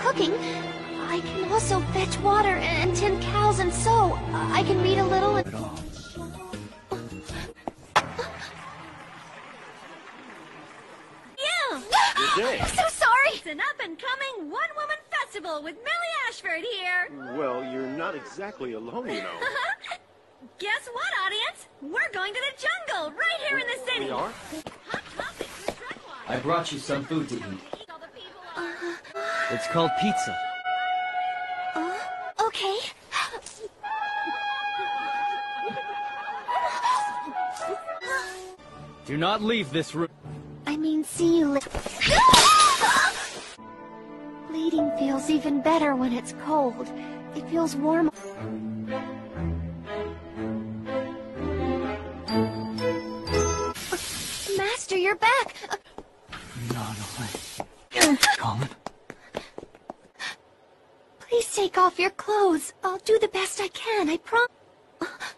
cooking. I can also fetch water and tend cows and sew. I can read a little and... Good day. I'm so sorry! It's an up-and-coming one-woman festival with Millie Ashford here. Well, you're not exactly alone, you know. Guess what, audience? We're going to the jungle, right here in the city. We are? Hot topic for Trendwatch. I brought you some food to eat. All the people are... It's called pizza. Okay. Do not leave this room. I mean, see you later. Bleeding feels even better when it's cold. It feels warm. Master, you're back! No way. Colin? Please take off your clothes. I'll do the best I can, I promise.